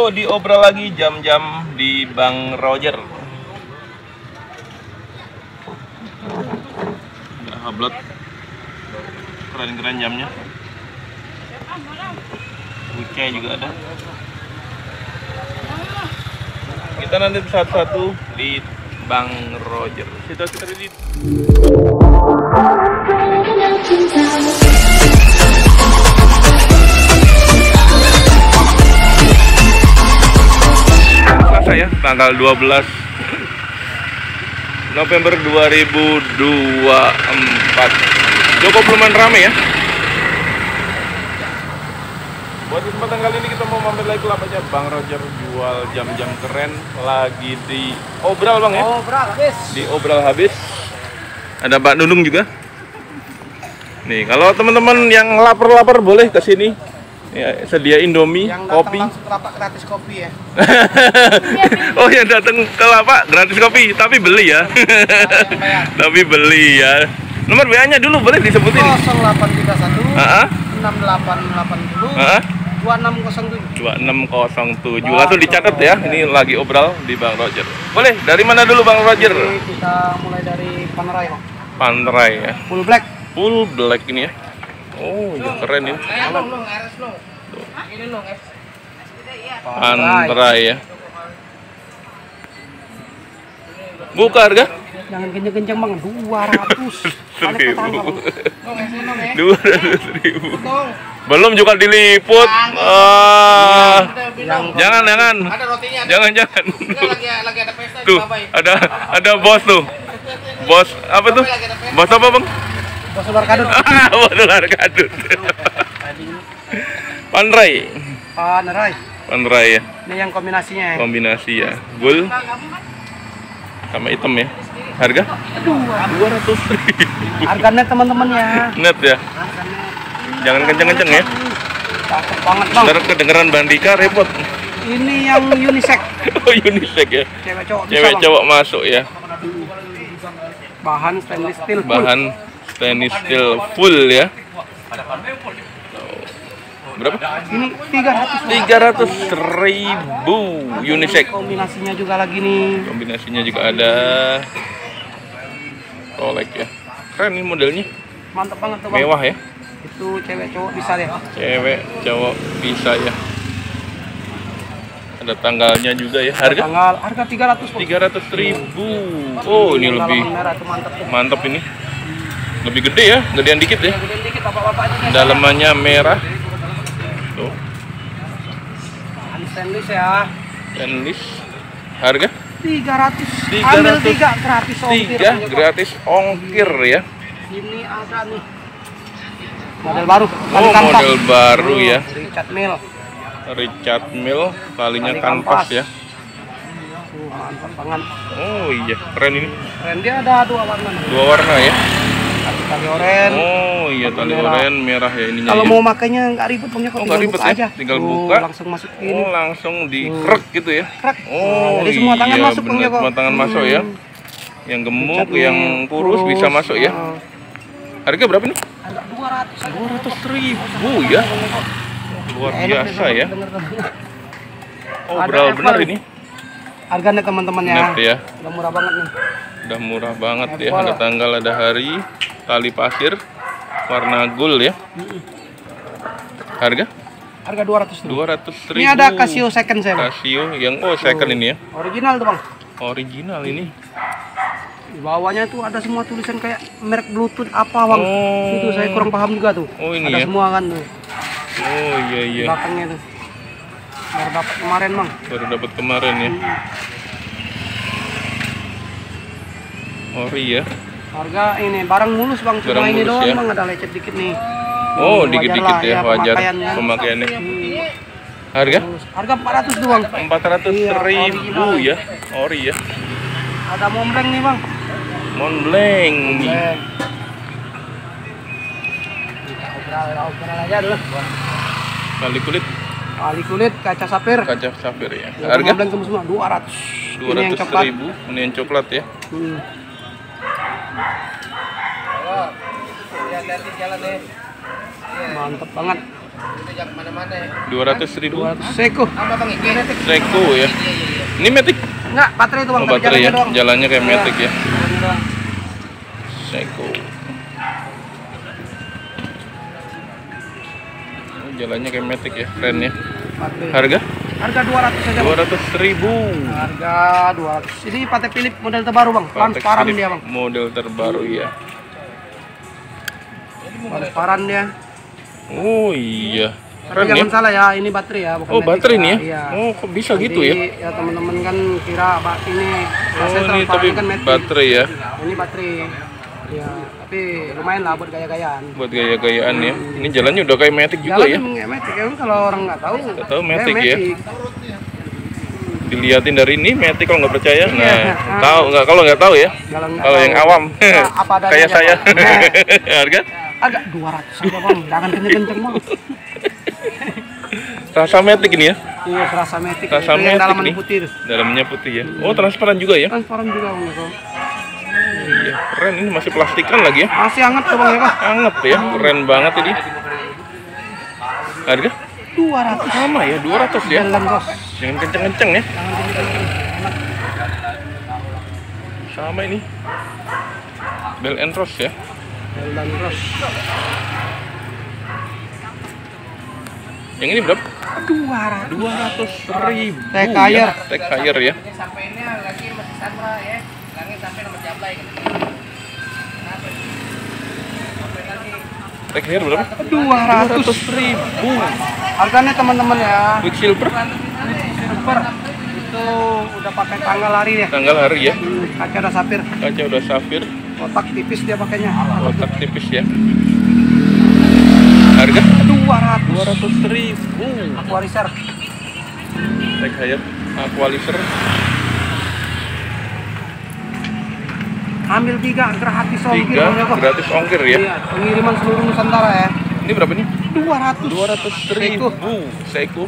Ayo diobral lagi jam-jam di Bang Roger. Udah hablot. Keren-keren jamnya. Ucai juga ada. Kita nanti satu-satu di Bang Roger. Kita di Selasa ya, tanggal 12 November 2024. Cukup lumayan rame ya. Buat kesempatan kali ini kita mau mampir lagi ke lapaknya Bang Roger, jual jam-jam keren, lagi di obral Bang ya. Obral habis. Di obral habis. Ada Mbak Nunung juga. Nih, kalau teman-teman yang lapar-lapar boleh ke sini. Ya, sedia Indomie, yang kopi. Langsung ke lapak gratis kopi ya. Oh, yang datang ke lapak gratis kopi, tapi beli ya. Tapi beli ya. Nomor WA-nya dulu boleh disebutin. 0831 Heeh. 6880 2607. 2607. Langsung dicatat ya. Ini lagi obral di Bang Roger. Boleh, dari mana dulu Bang Roger? Jadi kita mulai dari Panerai, Bang. Panerai ya. Full black. Full black ini ya. Oh, ini keren ini. Panerai ya. Buka harga? Jangan kenceng-kenceng Bang, 200. 200.000. Belum juga diliput. Jangan. Ada rotinya. Jangan. Lagi ada pesta Tuh, ada bos tuh. Bos apa tuh? Bos apa, Bang? Bos ular kadut. Bos ular kadut. Panerai. Panerai ya. Ini yang kombinasinya ya. Kombinasi ya. Gold sama hitam ya. Harga? 200.000. Harga net teman-teman ya. Net ya. Jangan kenceng-kenceng ya. Cakep banget Bang. Ntar kedengeran Bandika repot. Ini yang unisex. Oh, unisex ya. Cewek cowok bisa, Cewek Bang. cowok masuk ya. Bahan stainless steel full. Bahan stainless steel full ya. Berapa? Ini 300. 300.000 unisex. Kombinasinya juga lagi nih. Kombinasinya juga ada. Rolex ya. Keren nih modelnya. Mantap banget tuh Bang. Mewah ya. Itu cewek cowok bisa deh. Cewek cowok bisa ya. Ada tanggalnya juga ya. Harga? Harga 300 Bang. 300.000. Oh, ini lebih merah tuh mantap tuh. mantap ini. Lebih gede ya, gedean dikit ya. Gedean dikit bapak-bapak aja. Dalamannya merah. Tuh, Bahan stainless ya. stainless. Harga? 300. 300. Ambil 3 gratis ongkir. 3 gratis ongkir ya. Ini ada nih. Model baru. Oh, model baru ya. Richard Mille. Richard Mille, talinya Tali kanvas ya. Mantap banget. Oh iya, keren ini. Keren, dia ada 2 warna nih. 2 warna ya. Tali oranye. Oh iya, tali oranye merah ya ininya. Kalau ya. mau makainya nggak ribet Bang, Oh, nggak ribet ya? Tinggal buka. Langsung masukin. Oh, langsung dikrek gitu ya. Krek. Oh, Jadi semua tangan iya, masuk Bang bener, ya kok. semua tangan masuk ya. Yang gemuk, Richard yang Mille, kurus bisa masuk ya. Harga berapa nih? Ada 200. 200.000 ya. Luar biasa ya. Oh, Ada benar Apple. ini. Harganya teman-teman ya. Net ya. Udah murah banget nih. Udah murah banget ya. Apple. Ada tanggal, ada hari, tali pasir, warna gold ya. Harga? Harga 200. 200.000. Ini ada Casio second saya Bang. Casio yang second ini ya. Original tuh Bang. Original ini. Di bawahnya tuh ada semua tulisan kayak merek Bluetooth apa Bang. Oh. Itu saya kurang paham juga tuh. Oh, ini ada ya. semua kan tuh. Oh iya. Belakangnya tuh. Baru dapat kemarin Bang. Baru dapat kemarin ya. Ori ya. Harga ini barang mulus Bang, cuma Barang ini mulus doang ya. Bang, ada lecet dikit nih. Oh, Wajar dikit-dikit lah, ya, wajar pemakaiannya. pemakaiannya. Harga? Harga 400 tuh Bang. 400.000 ya. Ori ya. Ada Montblanc nih Bang. Montblanc. Obral aja dulu. Kali kulit, Kali kulit kaca sapphire. kaca safir ya. Harga Harga Montblanc itu semua 200. Ini yang coklat. 200.000. Ini yang coklat ya. Mantap banget. Itu jangan mana-mana ya. 200.000. 200 Seiko. Apa Bang Iki? Seiko ya. Ini Matic. Enggak, baterai itu Bang. Oh, tapi baterai ya. jalannya doang. Jalannya kayak Iya. Matic ya. Jalannya doang. Seiko. Oh, jalannya kayak Matic ya. Keren ya. Baterai. Harga? Harga 200 saja Bang. 200.000. Harga 200. Ini Patek Philippe model terbaru Bang. Transparan dia Bang. Model terbaru ya. Transparan dia. Oh iya. Tapi Keren ya. jangan salah ya, ini baterai ya, bukan Oh, Matic baterai nih ya. Iya. Oh, kok bisa Nanti, gitu ya? Ya teman-teman kan kira ini Oh, ini transparan tapi kan Matic. baterai ya. Ini baterai. Ya, tapi lumayan lah buat gaya-gayaan. Buat gaya-gayaan ya. Ini jalannya udah kayak Matic juga ya. Jalan Matic ya, kalau orang nggak tahu. Nggak tahu ya Matic ya. Matic. Dilihatin dari ini Matic kalau nggak percaya. Iya. Nah, tahu nggak kalau nggak tahu ya. Kalau nggak Kalau tahu. yang awam Nah, apa adanya kayak aja, saya. Bang. Harga Agak 200 aja Bang, jangan kenceng-kenceng Bang. rasa Matic ini ya. Iya, serasa Matic. Rasa Itu yang Matic dalaman nih. putih tuh. Dalamnya putih ya. Oh, transparan juga ya. Transparan juga Bang. Ya, Bang. Iya, keren ini masih plastikan lagi ya. Masih hangat tuh Bang ya Bang. Anget ya. Keren banget ini. Harga 200. sama ya, 200 ya. Jalan Bos. Jangan kenceng-kenceng ya. Jangan kenceng-kenceng. Enak. Sama ini. Bell and Rose ya. Jalan Bos. Yang ini berapa? 200. 200.000. Tag hire. Ya. Tag hire ya. Ini sampainya lagi masih Sandra ya. Langit sampai nomor Jablay gitu. Sampai lagi. Tag hire berapa? 200. 200.000. Harganya teman-teman ya. Quicksilver Super. Itu udah pakai tanggal lari dia. tanggal hari ya. Kaca udah sapir. Kaca udah safir, Kotak tipis dia pakainya. kotak tipis ya. Harga 200. 200.000. Aquariser. Tag hire Aqualizer. Ambil 3 gratis ongkir 3 Bang, ya, Bang. gratis ongkir ya. Iya, pengiriman seluruh Nusantara ya. Ini berapa nih? 200. 200.000. Seiko.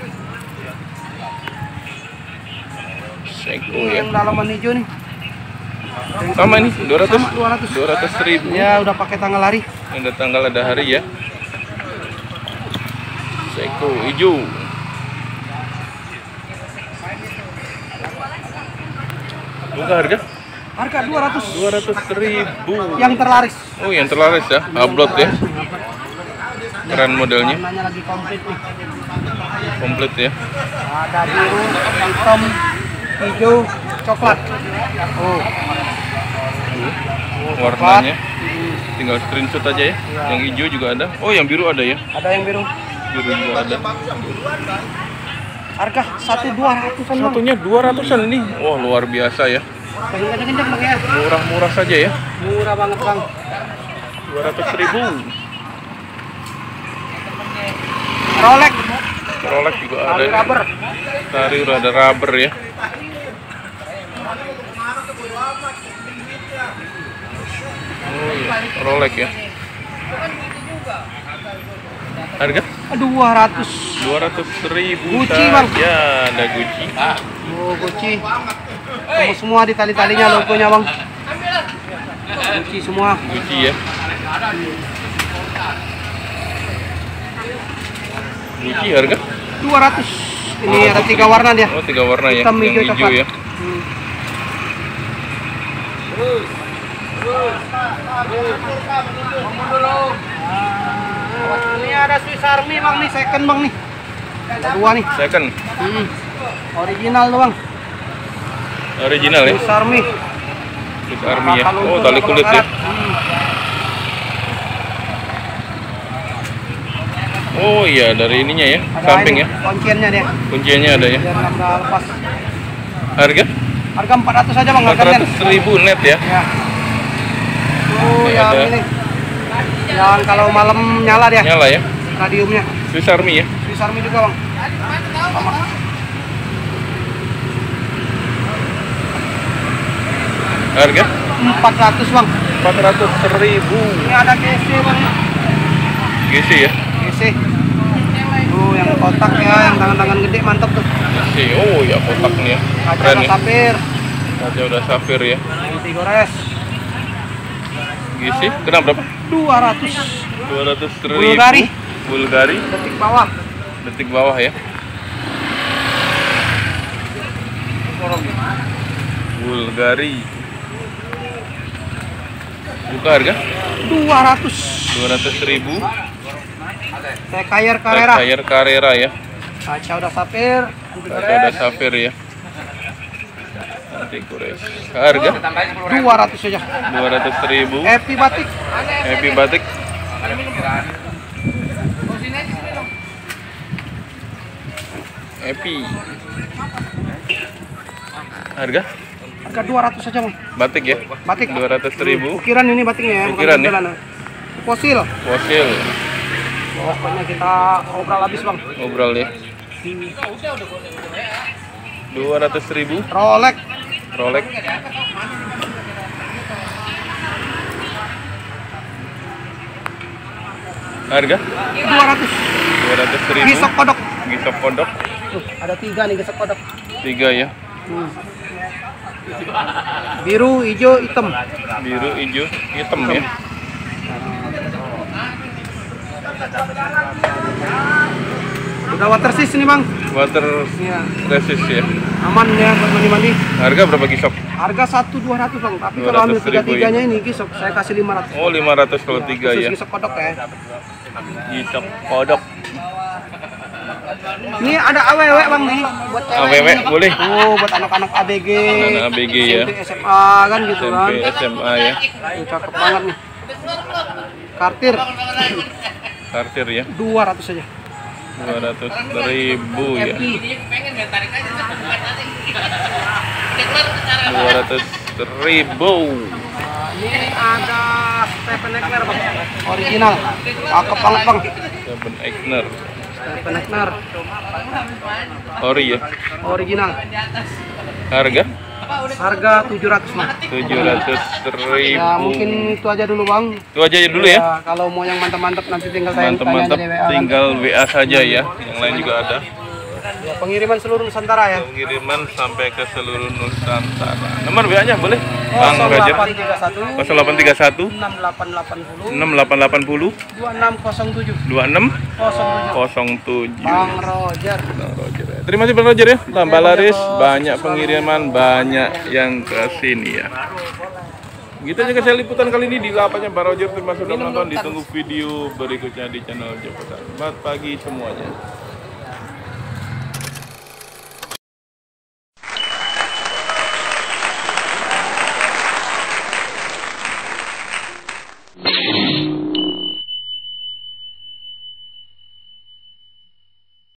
Seiko ya. Yang dalaman hijau nih. Sama ini 200. Sama 200. 200.000. Ya udah pakai tanggal lari. Yang ada tanggal ada hari ya. Seiko hijau. Buka harga Harga 200. 200.000. Yang terlaris. Oh, yang terlaris ya. Upload ya. Keren modelnya. Warnanya lagi komplit nih. Komplit ya. Ada biru, hitam, hijau, coklat. Oh, Warnanya tinggal screenshot aja ya. Yang hijau juga ada. Oh, yang biru ada ya. ada yang biru. Biru juga ada. Harga 1.200-an Bang. Satunya 200-an ini. Wah, luar biasa ya. Kenceng-kenceng Bang ya. Murah-murah saja ya. Murah banget Bang. 200.000. Rolex, Rolex juga ada. tali Nih. rubber. Tari udah ada rubber ya. Oh iya, Rolex ya. Harga 200. 200.000 Gucci, Bang. saja. Ada Gucci. Oh, Gucci. Kamu semua di tali-talinya logonya Bang. Gucci semua. Gucci ya. Gucci harga? 200. Ini ada 3 warna dia. Oh, 3 warna ya. Hitam, Yang hijau, hijau coklat. ya. Ini ada Swiss Army Bang nih, second Bang nih. Ada 2 nih. Second. Original tuh Bang. Original ya. Swiss Army. Swiss Army ya. Bakal Oh, luntur tali kalau kulit ya. karat. Oh iya, dari ininya ya. Ada Samping ini, ya. kunciannya dia. Kunciannya ada ya. Biar nggak lepas. Harga? Harga 400 aja Bang, harga net. 400.000 net ya. Ya. Oh, Ini yang ada. ini. Yang kalau malam nyala dia. Nyala ya. Radiumnya. Swiss Army ya. Swiss Army juga Bang. Sama. Harga? 400 Bang. 400.000. Ini ada GC Bang. GC ya. GC. Oh, yang kotak ya, yang tangan-tangan gede mantap tuh. GC. Oh ya, kotak nih ya. Kaca Keren udah ya. sapir. Kaca udah safir ya. Ini gores. GC. Kena berapa? 200. 200.000. Bulgari. Bulgari. Detik bawah. Detik bawah ya. Bulgari. Buka harga 200.000. 200.000. Tekayer Carrera. Tire Carrera ya. Kaca udah sapir. Kaca udah safir ya. Nanti kures. Harga 200 saja. 200.000. Happy batik. Happy batik. Happy. Harga Harga 200 saja, Bang. batik ya. Batik. 200.000. Ukiran ini batiknya ya, Ukiran ya? tampilan. Fosil. Fosil. Pokoknya kita obral habis, Bang. Ngobrol ya. 200.000. Rolex. Rolex. Harga 200. 200.000. Gisok kodok. Gisok kodok Ada 3 nih gisok kodok. 3 ya. Biru, hijau, hitam. Biru, hijau, hitam ya. Udah water resist nih, Bang. Water Iya. resist ya. Aman ya buat mandi-mandi. Harga berapa gisok? Harga 1.200, Bang. Tapi kalau ambil 200.000 3-3-nya ini gisok saya kasih 500. Oh, 500 kalau 3 Khusus ya. gisok kodok ya. Gisok kodok. Ini ada AWW, Bang, nih buat cewek. AWW boleh. Oh, buat anak-anak ABG. Anak ABG ya. SMP, SMA kan gitu kan. SMP, SMA ya. Ini cakep banget nih. Kartir Kartir ya. 200 saja. 200.000 ya. Happy. 200.000. Ini ada Stephen Eckner, Bang. Original. Cakep banget, Bang. Stephen Eckner. Stephen Eckner. Ori ya. Original. Harga Harga 700, Bang. 700.000. Ya, mungkin itu aja dulu, Bang. Itu aja dulu ya. Kalau mau yang mantap-mantap nanti tinggal tanya Mantap-mantap, aja di WA kan. tinggal WA saja ya. Yang lain juga ada. Ya, pengiriman seluruh Nusantara ya. Pengiriman sampai ke seluruh Nusantara. Nomor WA-nya boleh? Bang Roger 0831 0831 6880 6880 2607 2607. Bang Roger. Bang Roger ya. Terima kasih Bang Roger ya. Tambah laris, banyak pengiriman, banyak yang ke sini ya. Gitu aja saya liputan kali ini di lapaknya Bang Roger. Terima kasih sudah menonton. Ditunggu video berikutnya di channel Joko. Selamat pagi semuanya.